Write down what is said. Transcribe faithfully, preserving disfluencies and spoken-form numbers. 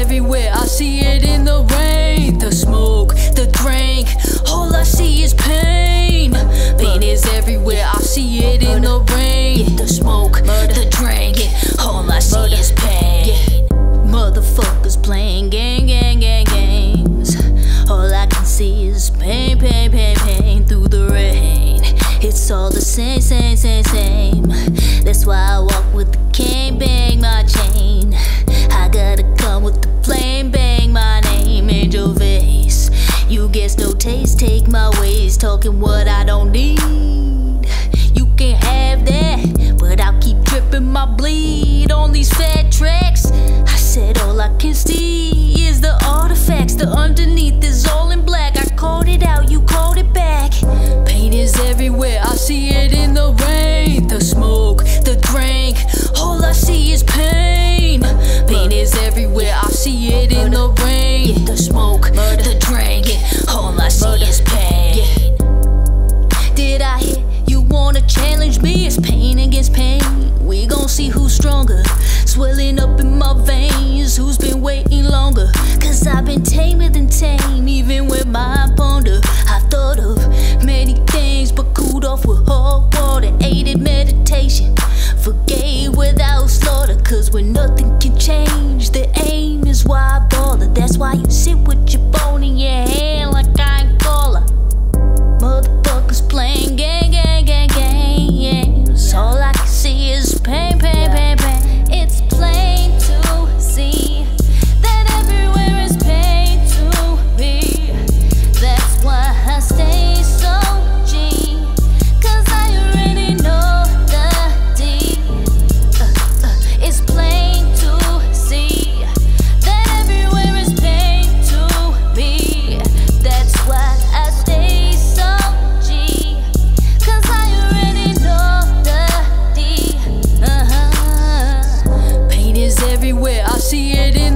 everywhere, I see it in the rain. The smoke, the drink, all I see is pain. Pain is everywhere, I see it in the rain. The smoke, the drink, all I see is pain. Motherfuckers playing gang, gang, gang, games. All I can see is pain, pain, pain, pain through the rain. It's all the same, same, same, same. That's why I walk with the cane, bang my chain. I gotta come with the flame, bang my name, Aynjewl Faycc. You guess no taste, take my ways, talking what I don't need. You can't have that, but I'll keep dripping my bleed on these fat tracks. I said all I can see is the artifacts, the underneath is all in black. I called it out, you called it back. Pain is everywhere, I see it in the rain. The smoke, the drink, all I see is pain. Pain is everywhere, I see it in the rain. The smoke, the drink, all I see is pain. Did I hear you wanna challenge me? It's pain against pain, we gon' see who's stronger. Swelling up in my veins, who's been waiting longer? Cause I've been tamer than tame, even with my ponder. I've thought of many things, but cooled off with hot water. Aided meditation, forgave without slaughter. Cause when nothing can change, the aim is why I bother. That's why you sit with your phone in your hand like I ain't caller. Motherfuckers playing gang, gang, gang, games. All I can see is pain, pain, pain, pain. It's plain to see that everywhere is pain to me. That's why I stay so G, cause I already know the D. uh, uh, It's plain to see that everywhere is pain to me. That's why I stay so G, cause I already know the D. uh-huh. Pain is everywhere, I see it in